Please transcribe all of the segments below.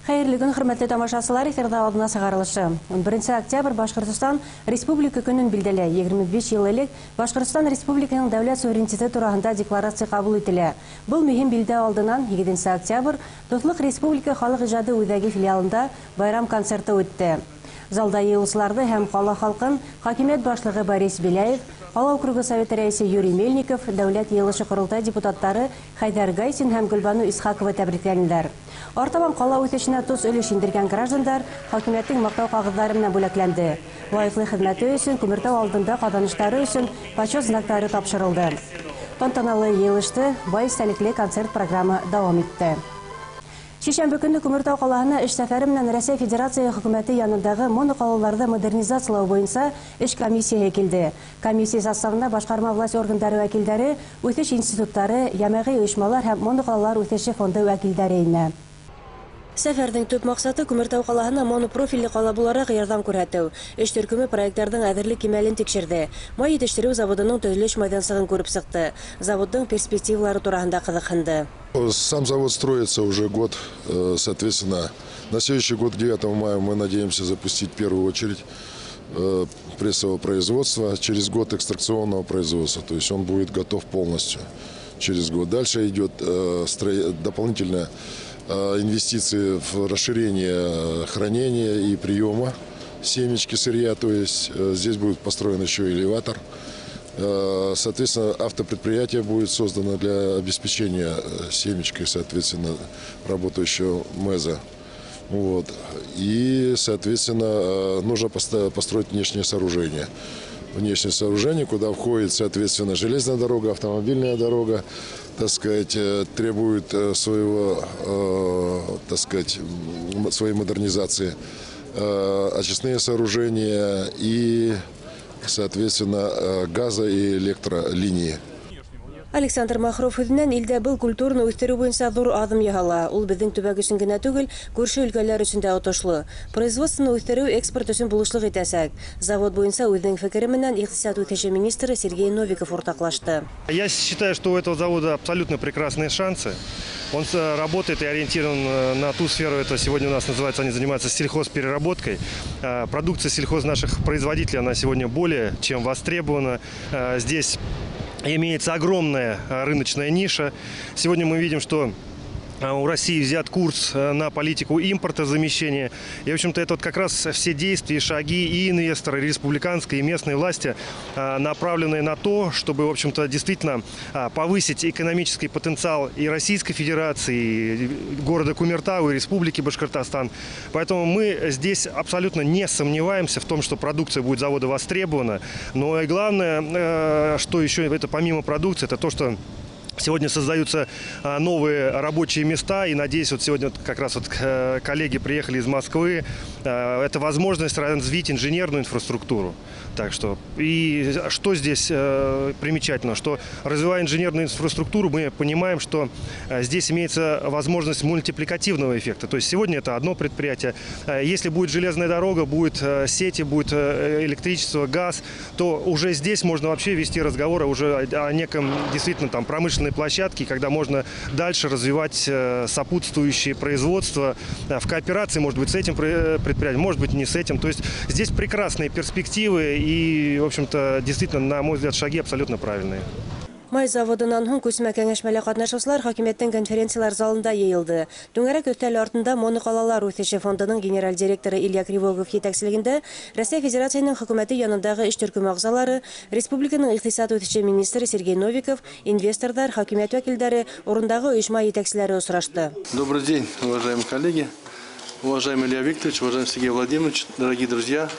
Хәерле көн, хөрмәтле тамашачылар, эфирда алдына сыгарылышы. 11 октябрь Башкортстан Республика көнен билдәле. 25 ел элек Башкортстан Республиканың дәүләт суверенитеты турында декларация кабул ителә. Был мөһим билдә алдыннан 7 октябрь Тотлык Республика халык иҗады үзәге филиалында байрам концерты үтте. Залда йыелышларды һәм кала халкын хакимият башлыгы Борис Беляев, Кала округы советы рәисе Юрий Мельников, дәүләт йыелышы корылтай депутаттары Хайдар Гайсин һәм Гөлбану Исхакова тәбрикләнделәр. Артабан кала үтешенә тус өлеш индергән граждандар хакимияттың мактау кагыҙҙары менән бүләкләнде. Лайыҡлы хеҙмәте өсөн, Күмертау алдында ҡаҙаныштары өсөн почет знактары тапшырылды. Тантаналы йыйылышты бай истәлекле концерт программы дауам итте. Шишәмбе көнне Күмертау ҡалаһына эш сәфәре менән Рәсәй Федерация хөкүмәте янындагы моноҡалаларҙы модернизациялау буйынса эш комиссияһы килде. Комиссия составына башҡарма власть органдары вәкилдәре, үҫеш институттары, йәмәғи ойошмалар һәм моноҡалалар үҫеше фонды вәкилдәре инә. Сәфәрҙең төп маҡсаты Күмертау ҡалаһына монопрофилле ҡала булараҡ ярҙам күрһәтеү. Эш төркөмө проекттарҙың әҙерлек кимәлен тикшерҙе. Май етештереү заводының төҙөлөш майҙансығын күреп сыҡты. Заводың перспективалары тураһында ҡыҙыҡһынды. Сам завод строится уже год, соответственно, на следующий год, 9 мая, мы надеемся запустить в первую очередь прессового производства, через год экстракционного производства, то есть он будет готов полностью через год. Дальше идет дополнительная инвестиции в расширение хранения и приема семечки сырья, то есть здесь будет построен еще элеватор. Соответственно, автопредприятие будет создано для обеспечения семечкой, соответственно, работающего МЭЗа. Вот. И, соответственно, нужно построить внешнее сооружение. Внешнее сооружение, куда входит, соответственно, железная дорога, автомобильная дорога, так сказать, требует своей модернизации, очистные сооружения и, соответственно, газа и электролинии. Александр Махров һүҙенән илдә был культураны үҫтереү буйынса ҙур аҙым яһала. Ул беҙҙең төбәк өсөн генә түгел, күрше өлкәләр өсөн дә отошло. Производствоны үҫтереү экспорт өсөн булышлыҡ итәсәк. Завод буйынса үҙенең фекере менән иҡтисад үҫеше министры Сергей Новиков уртаҡлашты. Я считаю, что у этого завода абсолютно прекрасные шансы. Он работает и ориентирован на ту сферу, это сегодня у нас называется, они занимаются сельхозпереработкой. Продукция сельхоз наших производителей, она сегодня более чем востребована. Здесь имеется огромная рыночная ниша. Сегодня мы видим, что у России взят курс на политику импортозамещения. И, в общем-то, это вот как раз все действия, шаги и инвесторы, республиканской и местной власти, направленные на то, чтобы, в общем-то, действительно повысить экономический потенциал и Российской Федерации, и города Кумертау, и Республики Башкортостан. Поэтому мы здесь абсолютно не сомневаемся в том, что продукция будет завода востребована. Но и главное, что еще это помимо продукции, это то, что сегодня создаются новые рабочие места, и, надеюсь, вот сегодня как раз вот коллеги приехали из Москвы. Это возможность развить инженерную инфраструктуру. Так что, и что здесь примечательно, что развивая инженерную инфраструктуру, мы понимаем, что здесь имеется возможность мультипликативного эффекта. То есть сегодня это одно предприятие. Если будет железная дорога, будет сети, будет электричество, газ, то уже здесь можно вообще вести разговоры уже о неком действительно там промышленной площадке, когда можно дальше развивать сопутствующие производства в кооперации, может быть, с этим предприятием, может быть, не с этим. То есть здесь прекрасные перспективы и, в общем-то, действительно, на мой взгляд, шаги абсолютно правильные. Май заводынан һуң күсмә кәңәшмәлә ҡатнашыусылар хакимиәттең конференциялар залында йыйылды. Түңәрәк өҫтәл артында моноҡалалар үҫеше фондының генераль директоры Илья Кривогов етәкселегендә Рәсәй Федерацияның хөкүмәте янындағы эш төркөмө ағзалары, республиканың иҡтисад үҫеше министры Сергей Новиков, инвесторҙар, хакимиәт вәкилдәре, урындағы ойошма етәкселәре осрашты. Добрый день, уважаемые коллеги, уважаемый Илья Викторович, уважаемый Сергей Владимирович, дорогие друзья.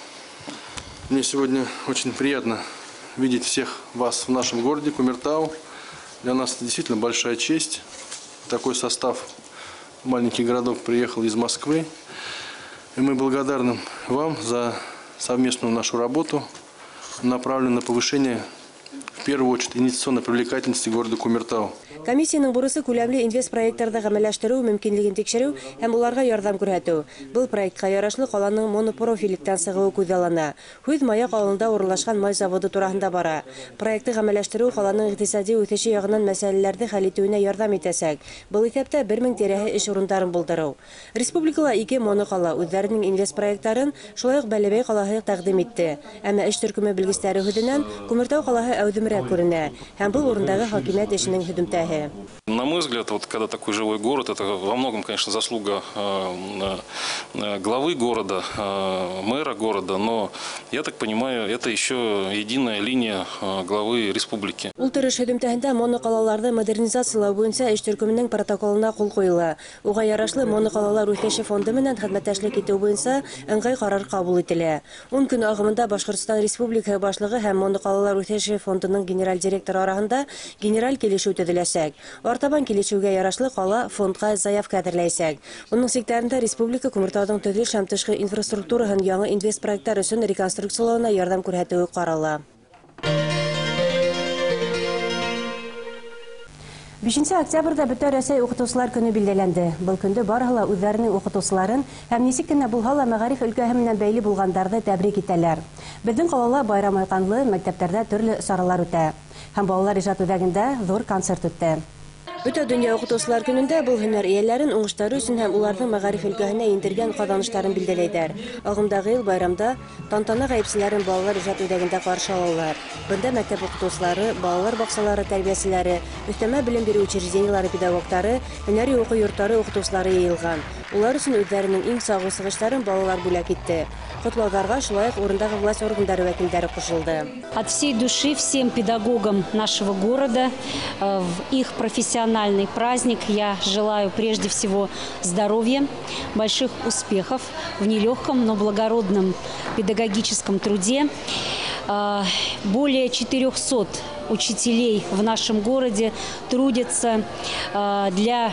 Мне сегодня очень приятно видеть всех вас в нашем городе Кумертау. Для нас это действительно большая честь. Такой состав маленьких городов приехал из Москвы. И мы благодарны вам за совместную нашу работу, направленную на повышение, в первую очередь, инвестиционной привлекательности города Кумертау. Комиссияның бурысы күләмле инвест проектларда гамәлләштерү мөмкинлеген тикшерү һәм уларга ярдәм күрсәтү. Был проектка ярашлы каланың монопрофильлектән сыгуы күзаллана. Хүз Маяк авылында урынлашкан май заводы турында бара. Проектты гамәлләштерү каланың икътисади үсеше ягыннан мәсьәләләрне хәл итүенә ярдәм итәсәк. Был исәптә 1000 тирәһе эш урындарын булдыру. Республикала 2 монокала үзләренең инвест проектларын шулай ук Бәләбәй калаһы тәкъдим итте. Әмма эш төркеме белгечләре һүденнән Күмертау калаһы әүдемрәк күренә һәм был урындагы хакимият эшенең һөдемтәһе. На мой взгляд, вот когда такой живой город, это во многом, конечно, заслуга главы города, мэра города, но, я так понимаю, это еще единая линия главы республики. Ултырыш һөдемтәһендә монокалаларны модернизациялау буенча эш төркеменең протоколына кул куела. Уга ярашлы монокалалар үҫеше фонды менән хеҙмәттәшлек итеү буенча ыңғай карар кабул ителә. 10 көн агымында Башҡортостан Республикаһы башлығы һәм монокалалар үҫеше фондының генераль директоры араһында генераль килешеү төҙөләсәк. Артабан килешеүгә ярашлы кала фондка заявка әҙерләйсәк. Уның сиктәрендә республика Күмертауҙың төҙөлөш һәм тышҡы инфраструктураһын яңы инвест проекттар өсөн реконструкциялауына ярдәм күрһәтеүе ҡарала. 5 октябрда Бөтә Рәсәй уҡытыусылар көнө билдәләнде. Был көндө барыһы ла үҙҙәренең уҡытыусыларын һәм нисек кенә булһа ла мәғариф өлкәһе менән бәйле булғандарҙы тәбрик итәләр. Беҙҙең ҡалала байрам айҡанлы, мәктәптәрҙә төрлө саралар үтә. Һәм балалар ижад үҙәгендә ҙур концерт үтте. Бөтә дөнья уҡытыусылар көнөндә был һөнәр эйәләрен уңыштары өсөн һәм уларҙың мәғариф өлкәһенә индергән ҡаҙаныштарын билдәләйҙәр. Ағымдағы йыл байрамда тантана ғәйепселәрен балалар ижад үҙәгендә ҡаршы алалар. Бында мәктәп уҡытыусылары, балалар баҡсалары тәрбиәселәре, өҫтәмә белем биреү учреждениелары педагогтары, һөнәри уҡыу йорттары уҡытыусылары йыйылған. Улар өсөн үҙҙәренең иң сағыу сығыштарын балалар бүләк итте. Ҡотлауҙарға шулай уҡ урындағы власть органдары вәкилдәре ҡушылды. От всей души всем педагогам нашего города в их профессиональный праздник я желаю прежде всего здоровья, больших успехов в нелегком, но благородном педагогическом труде. Более 400 учителей в нашем городе трудятся для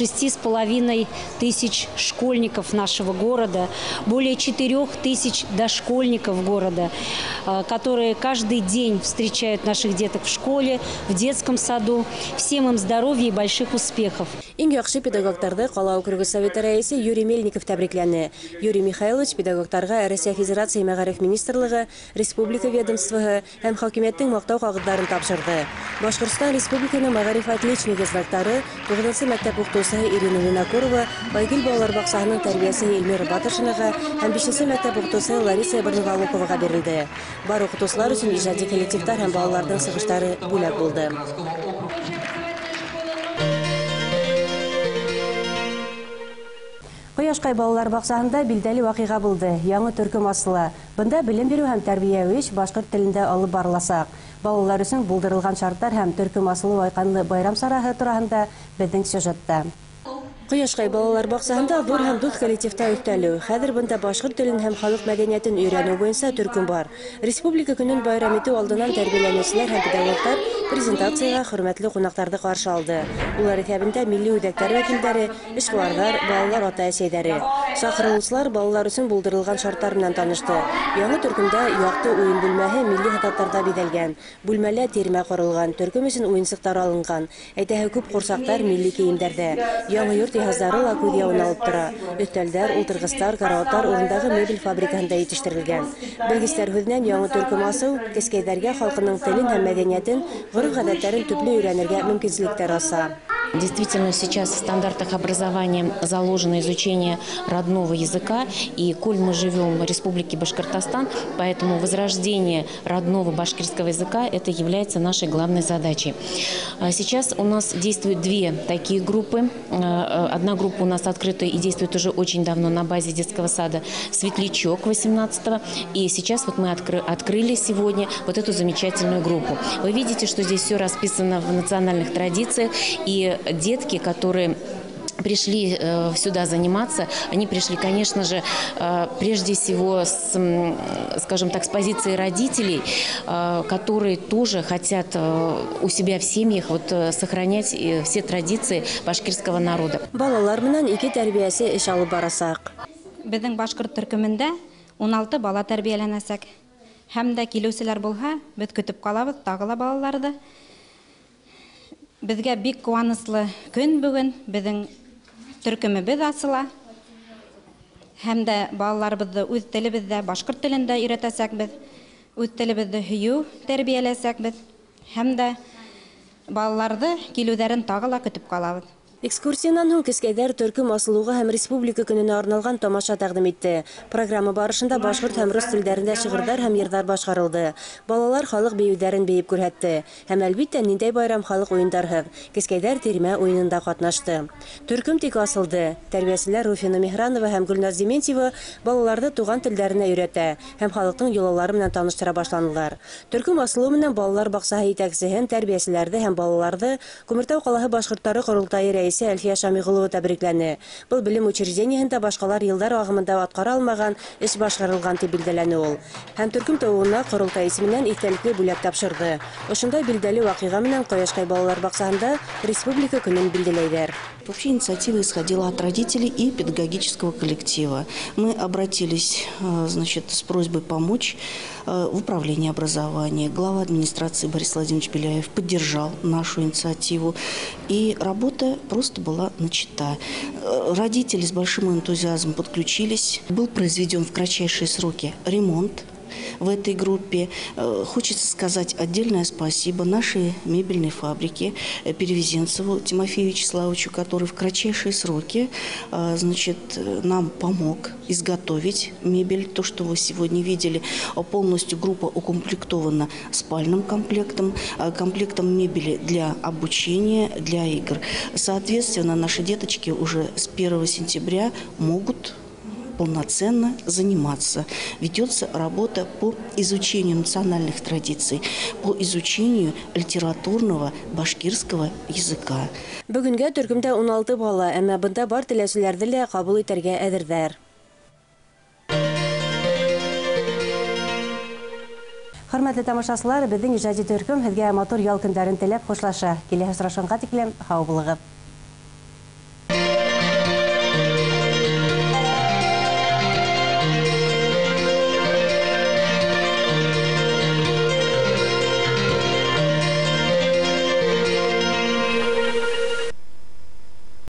6500 школьников нашего города, более 4000 дошкольников города, которые каждый день встречают наших деток в школе, в детском саду. Всем им здоровья и больших успехов. Иң яҡшы педагогтарҙы ҡала округы советы рәйесе Юрий Мельников тәбрикләне. Юрий Михайлович педагогтарға Рәсәй Федерация мәғариф министрлығы, республика ведомствоһы һәм хакимиәттең маҡтау ҡағыҙҙарын тапшырҙы. Башҡортостан Республиканың мәғариф отличнигы знактары 9-нчы мәктәп уҡытыусыһы Ирина Винокурова, Байгил балалар баҡсаһының тәрбиәсеһе Эльмира Батыршинаға һәм 5-нче мәктәп уҡытыусыһы Лариса Барнывалуковаға бирелде. Бар уҡытыусылар өсөн ижади коллективтар һәм балаларҙың сығыштары бүләк булды. Ҡояшҡай балалар баҡсаһында билдәле ваҡиға булды. Яңы төркөм асыла. Бында белем биреү һәм тәрбиәүи эш башҡорт телендә алып барыласаҡ. Балалар өсөн булдырылған шарттар һәм төркөм асылыу айҡанлы байрам сараһы тураһында беҙҙең сюжетта. Ҡояшҡай балалар баҡсаһында ҙур һәм дуҫ коллективта өҫтәлеү. Хәҙер бында башҡорт телен һәм халыҡ мәҙәниәтен өйрәнеү буйынса төркөм бар. Республика көнөн байрам итеү алдынан тәрбиәләнеүселәр һәм педагогтар презентацияға хөрмәтле ҡунаҡтарҙы ҡаршы алды. Улар иҫәбендә милли үҙәктәр вәкилдәре, эшҡыуарҙар, балалар ата-әсәйҙәре. Саҡырылыусылар балалар өсөн булдырылған шарттар менән танышты. Яңы төркөмдә яҡты уйын бүлмәһе милли һыҙаттарҙа биҙәлгән. Бүлмәлә тирмә ҡоролған, төркөм өсөн уйынсыҡтар алынған. Әйтәһе күп ҡурсаҡтар милли кейемдәрҙә. Яңы йорт йыһаздары ла күҙ яуын алып тора. Өҫтәлдәр, ултырғыстар, карауаттар урындағы мебель фабрикаһында етештерелгән. Белгестәр һүҙенән яңы төркөм асыу кескәйҙәргә халҡының телен һәм мәҙәниәтен, ғөрөф-ғәҙәттәрен төплө өйрәнергә мөмкинселектәр аса. Действительно, сейчас в стандартах образования заложено изучение родного языка, и коль мы живем в Республике Башкортостан, поэтому возрождение родного башкирского языка – это является нашей главной задачей. Сейчас у нас действуют две такие группы. Одна группа у нас открыта и действует уже очень давно на базе детского сада «Светлячок» 18-го, и сейчас вот мы открыли сегодня вот эту замечательную группу. Вы видите, что здесь все расписано в национальных традициях, и детки, которые пришли сюда заниматься, они пришли, конечно же, прежде всего с, скажем так, с позиции родителей, которые тоже хотят у себя в семьях вот сохранять все традиции башкирского народа. Балалар менән ике тәрбиәсе эш алып барасаҡ. Беҙҙең башҡорт төркөмөндә 16 бала тәрбиәләнәсәк. Һәм дә килеүселәр булһа, беҙ көтөп ҡалабыҙ тағы ла балаларҙы. Безгә бик куанычлы көн бүген, безнең төркемебез асыла. Һәм дә балаларыбызды үз телебездә, башкорт телендә өйрәтәсәкбез, үз телебезде һөю тәрбияләсәкбез, һәм дә балаларны килүләрен тагы ла көтеп калабыз. Экскурсиянан һуң Кескәйдәр төркем асылуга һәм республика көненә арналган тамаша тәкъдим итте. Программа барышында башкорт һәм рус телләрендә шигырьләр һәм йырдар башкарылды. Балалар халык бейүләрен бейеп күрһәтте. Һәм әлбиттә ниндәй байрам халык уендарһыз. Кескәйдәр тирмә уенында катнашты. Төркем тик асылды. Тәрбиячеләр Руфина Михранова һәм Гөлназ Дементьева балаларны туган телләренә өйрәтә һәм халыкның йолалары белән таныштыра башланылар. Төркем асылу менән балалар баксаһы итәкчесен, тәрбиячеләрне һәм балаларны Күмертау калаһы башкортлары корылтайы рәисе Әлфия Шамигулова тәбрикләне. Был билем учреждениеһендә башкалар йылдар агымында аткара алмаган эш башкарылган дип билдәләне ул. Һәм төркем тавына корылтай исеменнән истәлекле бүләк тапшырды. Ошондай билдәле вакыйга менән Кояшкай балалар баксаһында республика көнен билдәләйләр. Вообще инициатива исходила от родителей и педагогического коллектива. Мы обратились, значит, с просьбой помочь в управлении образования. Глава администрации Борис Владимирович Беляев поддержал нашу инициативу. И работа просто была начата. Родители с большим энтузиазмом подключились. Был произведен в кратчайшие сроки ремонт в этой группе. Хочется сказать отдельное спасибо нашей мебельной фабрике Перевезенцеву Тимофею Вячеславовичу, который в кратчайшие сроки, значит, нам помог изготовить мебель. То, что вы сегодня видели, полностью группа укомплектована спальным комплектом, комплектом мебели для обучения, для игр. Соответственно, наши деточки уже с 1 сентября могут полноценно заниматься. Ведется работа по изучению национальных традиций, по изучению литературного башкирского языка. Бүгенгә төркемдә 16 бала, әмма бында бар теләүчеләрне лә кабул итәргә әзерләр. Хөрмәтле тамашачылар, безнең иҗади төркем һезгә матур ял көндәрен теләп хушлаша. Киләсе очрашканга тиклем сау булыгыз.